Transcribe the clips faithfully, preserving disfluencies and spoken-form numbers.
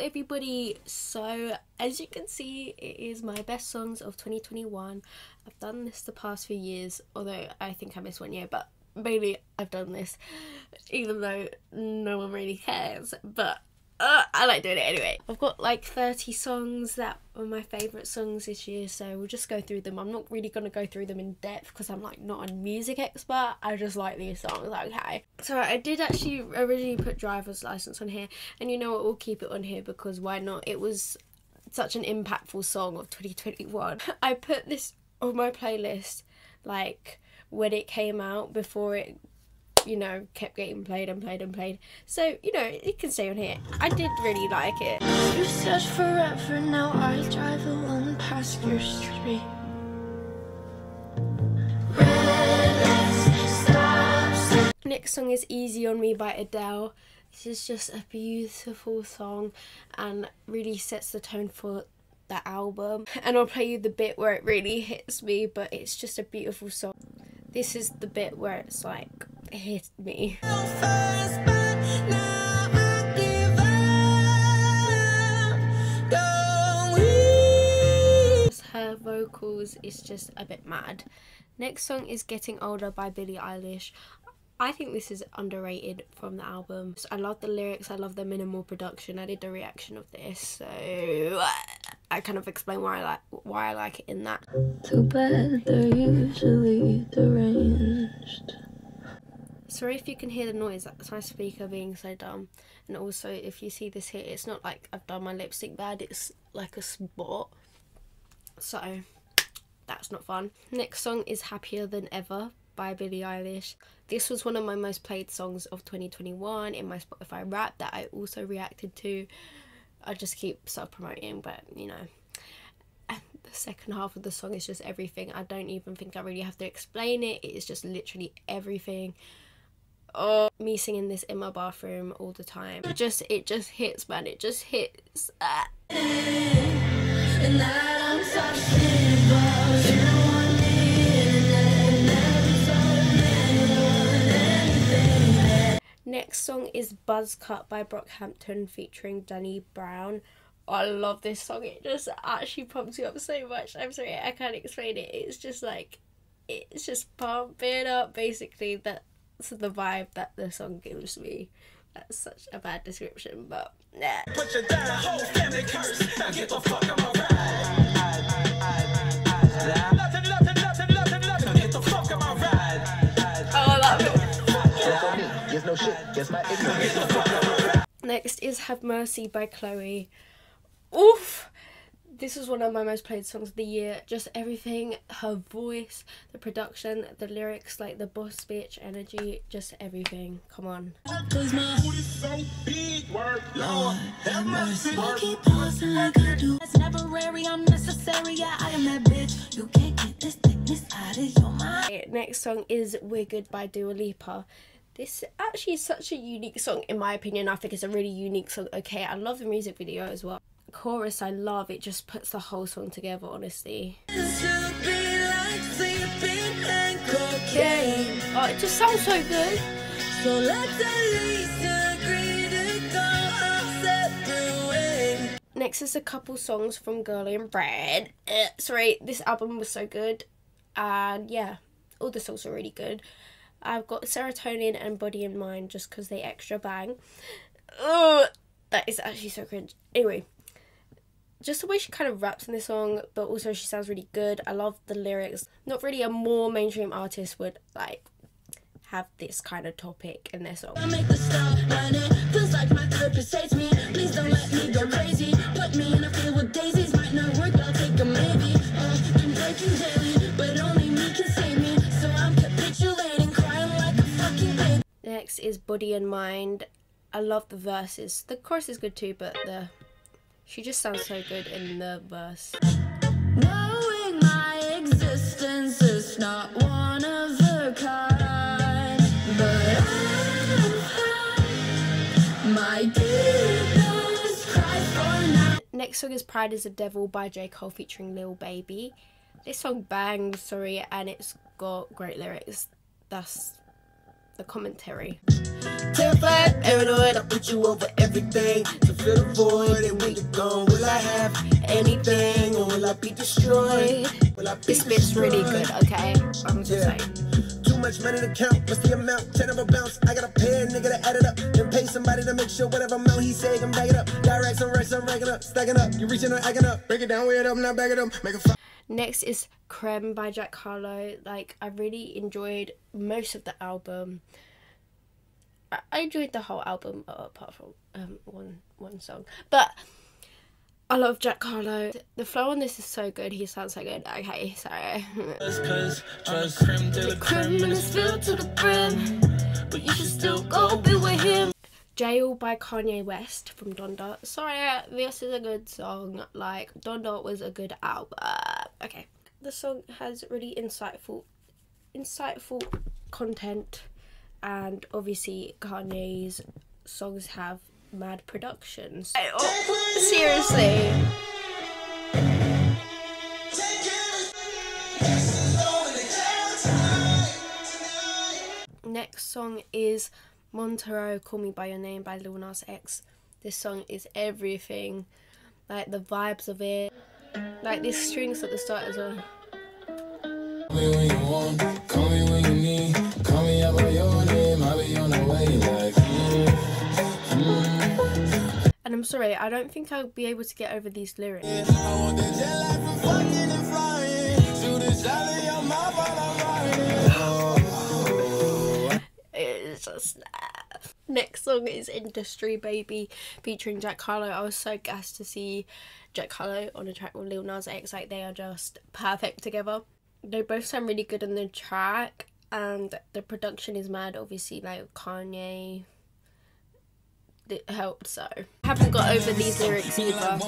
everybody, so as you can see, it is my best songs of twenty twenty-one. I've done this the past few years, although I think I missed one year, but mainly I've done this even though no one really cares, but uh, I like doing it anyway. I've got like thirty songs that are my favourite songs this year, so we'll just go through them. I'm not really going to go through them in depth because I'm like not a music expert. I just like these songs, okay? So I did actually originally put Driver's License on here, and you know what, we'll keep it on here because why not? It was such an impactful song of twenty twenty-one. I put this on my playlist like when it came out, before it, you know, kept getting played and played and played. So, you know, it can stay on here. I did really like it. You search forever, now I drive alone past your street. Next song is Easy on Me by Adele. This is just a beautiful song and really sets the tone for the album. And I'll play you the bit where it really hits me, but it's just a beautiful song. This is the bit where it's like, it hit me. Her vocals is just a bit mad. Next song is Getting Older by Billie Eilish. I think this is underrated from the album. I love the lyrics, I love the minimal production. I did a reaction of this, so I kind of explain why I like why I like it in that. Too bad they're usually deranged. Sorry if you can hear the noise, that's my speaker being so dumb. And also if you see this here, it's not like I've done my lipstick bad, it's like a spot. So that's not fun. Next song is Happier Than Ever by Billie Eilish. This was one of my most played songs of twenty twenty-one in my Spotify Wrap that I also reacted to. I just keep self-promoting, but you know. And the second half of the song is just everything. I don't even think I really have to explain it. It is just literally everything. Oh, me singing this in my bathroom all the time. It just, it just hits, man. It just hits. Ah. And I'm talking about you. Next song is Buzz Cut by Brockhampton featuring Danny Brown. Oh, I love this song. It just actually pumps you up so much. I'm sorry, I can't explain it. It's just like, it's just pumping up, basically. That's the vibe that the song gives me. That's such a bad description, but nah. Put your down, whole family curse. Now get the fuck on my ride. Nothing, nothing, nothing, nothing, nothing. Get the fuck on my ride. Oh, I love it. No shit. Yes, my Next is Have Mercy by Chloe. Oof! This was one of my most played songs of the year. Just everything, her voice, the production, the lyrics, like the boss bitch energy, just everything. Come on. Cause my hood is so big, word, Lord, have mercy. I keep pausing like I do. It's temporary, I'm necessary, yeah, I am that bitch. You can't get this thickness out of your mind. Next song is We're Good by Dua Lipa. This actually is such a unique song in my opinion. I think it's a really unique song. Okay, I love the music video as well. The chorus I love, it just puts the whole song together, honestly. Oh, it just sounds so good. So let's at least agree to go our separate ways. Next is a couple songs from Girly and Bread. Uh, sorry, this album was so good. And yeah, all the songs are really good. I've got Serotonin and Body and Mind just because they extra bang. Ugh, that is actually so cringe. Anyway, just the way she kind of raps in this song, but also she sounds really good. I love the lyrics. Not really a more mainstream artist would like have this kind of topic in their song. I make the stop running. Feels like my purpose hates me. Please don't let me go crazy. Put me in a field with daisies. Might not work, but I'll take a maybe. Uh, I'm breaking daily, but only me can save me. So I'm capitulating. Next is Body and Mind. I love the verses. The chorus is good too, but the she just sounds so good in the verse. Knowing my existence is not one of a kind, but I'm my deepest cry for now. Next song is Pride is the Devil by J. Cole featuring Lil Baby. This song bangs, sorry, and it's got great lyrics. That's the commentary. Terrified, paranoid, I put you over everything. To fill the void, and when you're gone, will I have anything, or will I be destroyed? Will I be This bit's really good, okay? I'm just Yeah. saying. Too much money to count, what's the amount? Ten of a bounce, I gotta pay a nigga to add it up. Then pay somebody to make sure whatever amount he say, I'm back it up. Direct, some racks, I'm racking up, stacking up. You reaching or acting up, break it down, weigh it up, now back it up, make a Next is Creme by Jack Harlow. Like, I really enjoyed most of the album. I, I enjoyed the whole album, uh, apart from um, one one song. But I love Jack Harlow. The flow on this is so good. He sounds so good. Okay, sorry. Cause trust creme to the creme and it's filled to the brim, but you should still go be with him. Jail by Kanye West from Donda. Sorry, this is a good song. Like, Donda was a good album. Okay. The song has really insightful, insightful content, and obviously Kanye's songs have mad productions. Oh, seriously. Next song is Montero, Call Me By Your Name by Lil Nas X. This song is everything. Like, the vibes of it. Like, these strings at the start as well. Call me when you want, call me when you need, call me out by your name, I'll be on the way like mm, mm. And I'm sorry, I don't think I'll be able to get over these lyrics. I want the jet life and fucking and flying, shoot a shot in your mouth while I'm riding. Oh. It's just... Next song is Industry Baby featuring Jack Harlow. I was so gassed to see Jack Harlow on a track with Lil Nas X. Like, they are just perfect together. They both sound really good on the track, and the production is mad. Obviously, like, Kanye, it helped, so I haven't got over these lyrics either.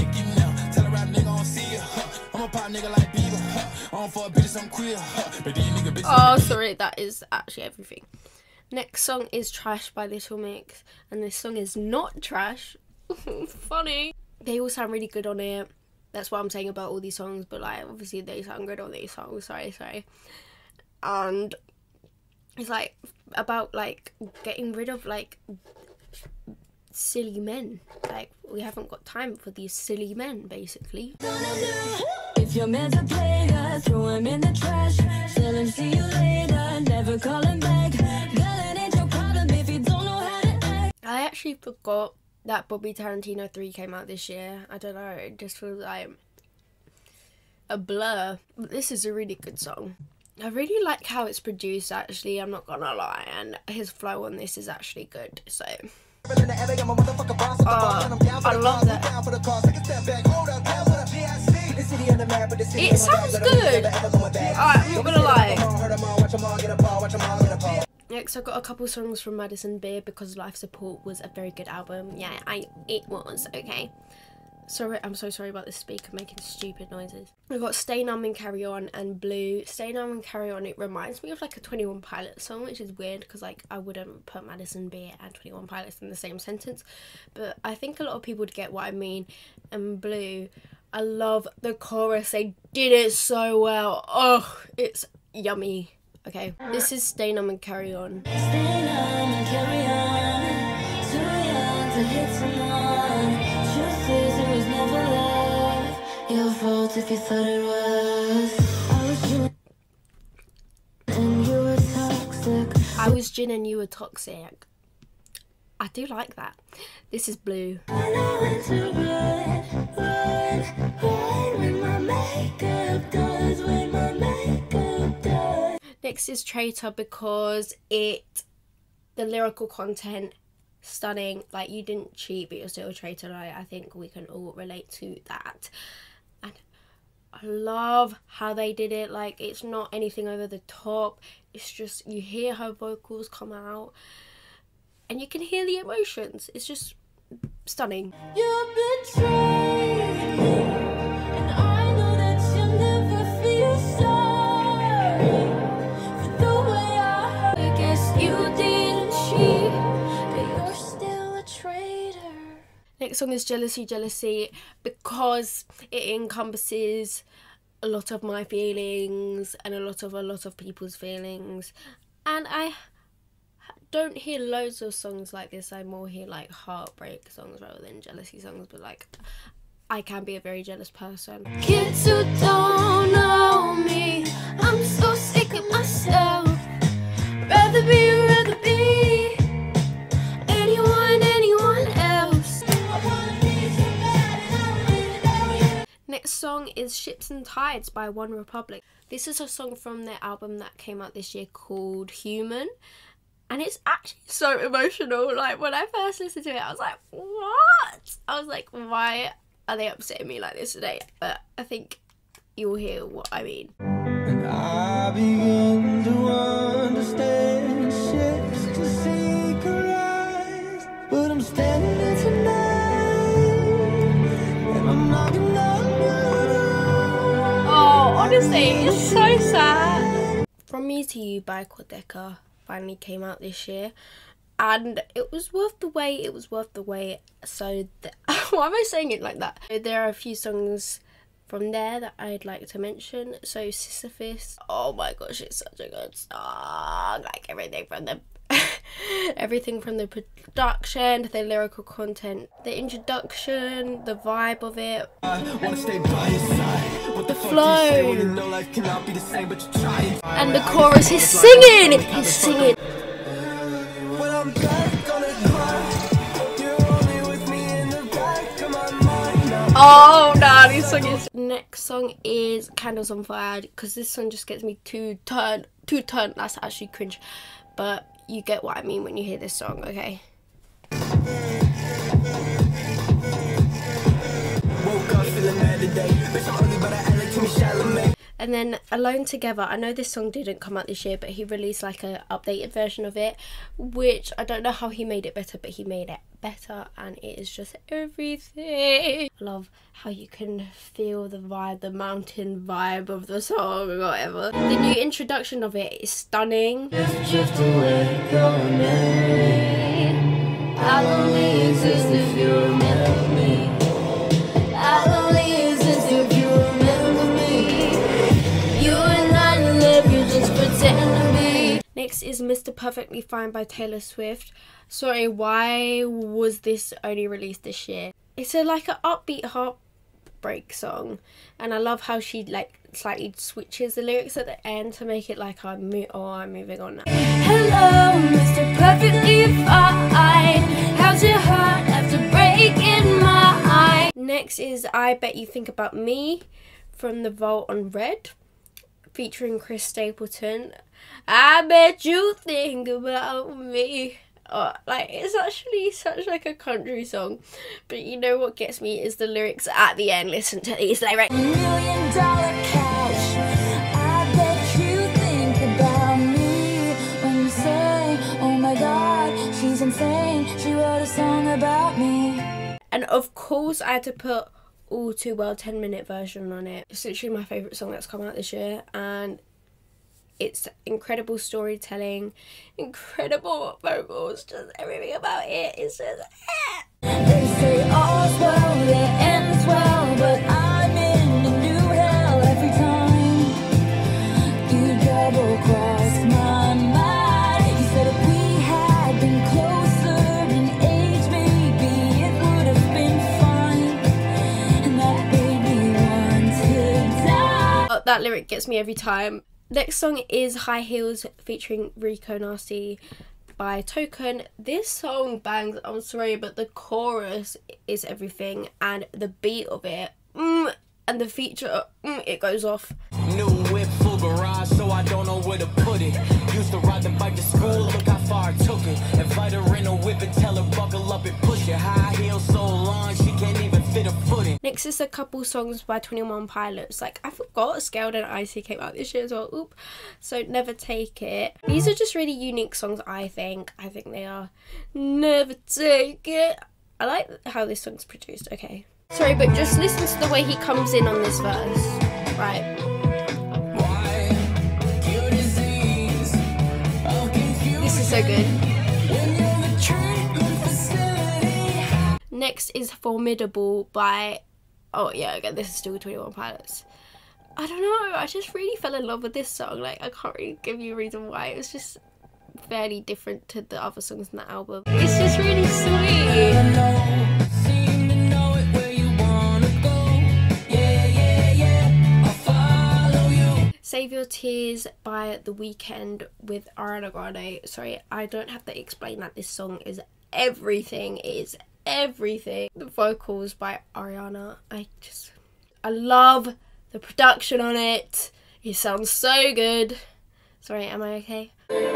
Oh, sorry, that is actually everything. Next song is Trash by Little Mix, and this song is not trash. Funny. They all sound really good on it. That's what I'm saying about all these songs, but like, obviously they sound good on these songs. Sorry, sorry. And it's like about like getting rid of like silly men. Like, we haven't got time for these silly men, basically. If you're meant to play her, throw him in the trash. Tell him see you later, never call him back. Girl, it ain't your problem if you don't know how to act. I actually forgot that Bobby Tarantino three came out this year. I don't know, it just feels like a blur. But this is a really good song. I really like how it's produced, actually, I'm not gonna lie, and his flow on this is actually good, so... Oh, I love that. It sounds good. Alright, I'm not gonna lie. Next, I've got a couple songs from Madison Beer, Because Life Support was a very good album. Yeah, I it was, okay. Sorry, I'm so sorry about this speaker making stupid noises. We've got Stay Numb and Carry On and Blue. Stay Numb and Carry On, it reminds me of like a twenty-one Pilots song, which is weird because like I wouldn't put Madison Beer and twenty-one Pilots in the same sentence. But I think a lot of people would get what I mean. And Blue, I love the chorus. They did it so well. Oh, it's yummy. Okay, this is Stay Numb and Carry On. Stay numb and carry on. Too young to hit someone. Truth is, it was never love. Your fault if you thought it was. I was gin and you were toxic. I was gin and you were toxic. I do like that. This is Blue. And I went to bed, bed, bed when my makeup does, when my makeup does. Next is Traitor, because it, the lyrical content, stunning. Like, you didn't cheat, but you're still a traitor. Like, I think we can all relate to that. And I love how they did it. Like, it's not anything over the top. It's just, you hear her vocals come out, and you can hear the emotions. It's just stunning. You betrayed me, and I know that you'll never feel sorry for the way I hurt. I guess you didn't cheat, but you're still a traitor. Next song is Jealousy, Jealousy, because it encompasses a lot of my feelings and a lot of a lot of people's feelings, and I don't hear loads of songs like this. I more hear like heartbreak songs rather than jealousy songs, but like I can be a very jealous person. Kids who don't know me, I'm so sick of myself. Rather be, rather be anyone, anyone else. Next song is Ships and Tides by One Republic. This is a song from their album that came out this year called Human. And it's actually so emotional. Like, when I first listened to it, I was like, what? I was like, why are they upsetting me like this today? But I think you'll hear what I mean. And I begin to understand ships to seek a rise, but I'm standing there tonight, and I'm knocking on your door. Oh, honestly, it's so sad. From Me to You by Quadeca finally came out this year, and it was worth the wait. It was worth the wait. So th why am I saying it like that? There are a few songs from there that I'd like to mention. So Sisyphus, oh my gosh, it's such a good song. Like everything from the everything from the production, the lyrical content, the introduction, the vibe of it, I wanna stay by your side. What the, the fuck flow, do you say when you know life cannot be the same, but you try. and the chorus. He's singing. He's singing. When I'm back on it, you're only with me in the back of my mind now. Oh no, this song is. Next song is Candles on Fire, because this song just gets me too turned, too turned. That's actually cringe, but you get what I mean when you hear this song, okay? Woke up feeling mad today. Bitch, I'm ugly, but I act like Timmy Chalamet. And then Alone Together, I know this song didn't come out this year, but he released like a updated version of it, which I don't know how he made it better, but he made it better, and it is just everything. I love how you can feel the vibe, the mountain vibe of the song or whatever. The new introduction of it is stunning. Just drift away your memory. I'll only exist if you remember me. I'll only exist if you remember me. You and I live, you just pretend to be. Next is Mister Perfectly Fine by Taylor Swift. Sorry, why was this only released this year? It's a like an upbeat heartbreak song, and I love how she like slightly switches the lyrics at the end to make it like I'm mo oh I'm moving on now. Hello, Mister Perfectly Fine. How's your heart after breaking my eye? Next is I Bet You Think About Me from The Vault on Red, featuring Chris Stapleton. I bet you think about me. Oh, like, it's actually such like a country song, but you know what gets me is the lyrics at the end. Listen to these lyrics. Million dollar cash. I bet you think about me when you say, oh my god, she's insane. She wrote a song about me. And of course I had to put All Too Well ten minute version on it. It's literally my favourite song that's come out this year, and it's incredible storytelling, incredible vocals, just everything about it is just eh. They say all's well that ends well, but I'm in a new hell every time you double cross my mind. You said if we had been closer in age, maybe it would have been fine, and that made me want to die. Oh, that lyric gets me every time. Next song is High Heels featuring Rico Nasty by Token. This song bangs, I'm sorry, but the chorus is everything, and the beat of it, mm, and the feature, mm, it goes off. New whip, full garage, so I don't know where to put it. Used to ride the bike to school, look how far I took it. Invite her in a whip and tell her buckle up and push it. High heels so long, she can't even fit a foot in. Next is a couple songs by twenty-one Pilots. Like, I forgot Scaled and Icy came out this year as well. Oop. So Never Take It. These are just really unique songs, I think. I think they are. Never Take It. I like how this song's produced. Okay. Sorry, but just listen to the way he comes in on this verse. Right. This is so good. Next is Formidable by, oh yeah, again, this is still twenty-one Pilots. I don't know, I just really fell in love with this song. Like, I can't really give you a reason why. It was just fairly different to the other songs in the album. It's just really sweet. Save Your Tears by The Weeknd with Ariana Grande. Sorry, I don't have to explain that this song is everything. It is everything. The vocals by Ariana, I just, I love the production on it. It sounds so good. Sorry, am I okay?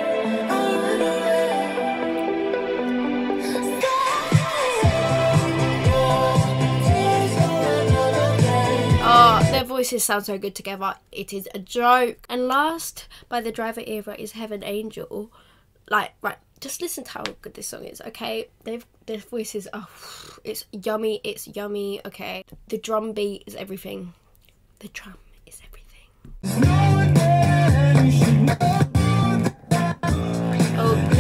Oh, their voices sound so good together. It is a joke. And last, by The Driver Era, is Heaven Angel. Like, right, just listen to how good this song is, okay? They've, their voices, oh, it's yummy, it's yummy, okay? The drum beat is everything. The drum is everything. Oh.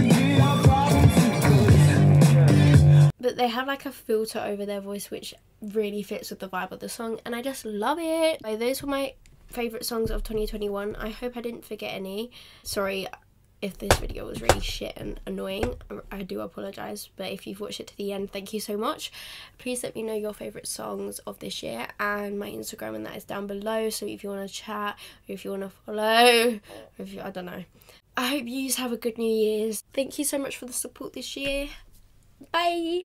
But they have like a filter over their voice which really fits with the vibe of the song, and I just love it. So those were my favourite songs of twenty twenty-one. I hope I didn't forget any. Sorry if this video was really shit and annoying, I do apologise, but if you've watched it to the end, thank you so much. Please let me know your favourite songs of this year, and my Instagram and that is down below, so if you want to chat, or if you want to follow, or if you, I don't know. I hope you have a good New Year's. Thank you so much for the support this year. Bye!